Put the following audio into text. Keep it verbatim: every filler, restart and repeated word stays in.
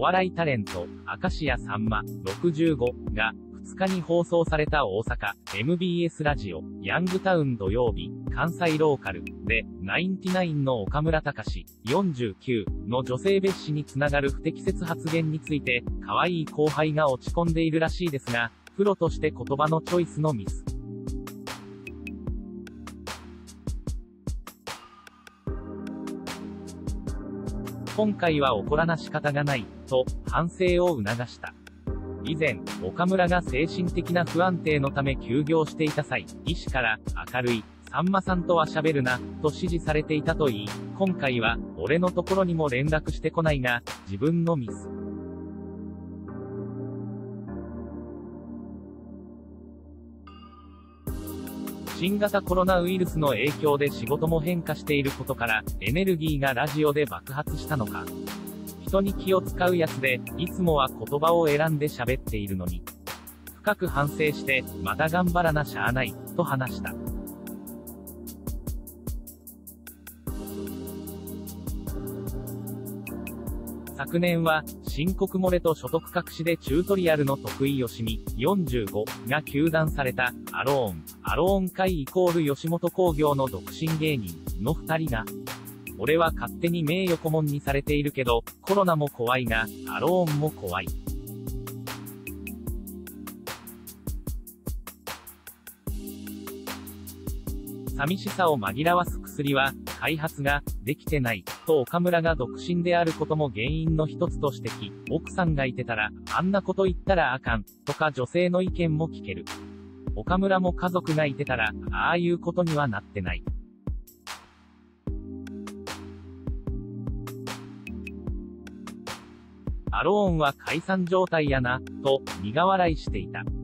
笑いタレント、明石家さんま、ろくじゅうごが、ふつかに放送された大阪、エムビーエス ラジオ、ヤングタウン土曜日、関西ローカル、で、ナインティナインの岡村隆史、よんじゅうきゅう、の女性蔑視につながる不適切発言について、可愛い後輩が落ち込んでいるらしいですが、プロとして言葉のチョイスのミス。今回は怒らな仕方がない、と、反省を促した。以前、岡村が精神的な不安定のため休業していた際、医師から、明るい、さんまさんとは喋るな、と指示されていたといい、今回は、俺のところにも連絡してこないが、自分のミス。新型コロナウイルスの影響で仕事も変化していることから、エネルギーがラジオで爆発したのか。人に気を使うやつで、いつもは言葉を選んで喋っているのに。深く反省して、また頑張らなしゃあない、と話した。昨年は、申告漏れと所得隠しでチュートリアルの得意よしみ、よんじゅうごが糾弾された、アローン、アローン会イコール吉本興業の独身芸人の二人が、俺は勝手に名誉顧問にされているけど、コロナも怖いが、アローンも怖い。寂しさを紛らわす薬は、開発ができてない、と岡村が独身であることも原因の一つと指摘。奥さんがいてたら、あんなこと言ったらあかん、とか女性の意見も聞ける。岡村も家族がいてたら、ああいうことにはなってない。アローンは解散状態やな、と苦笑いしていた。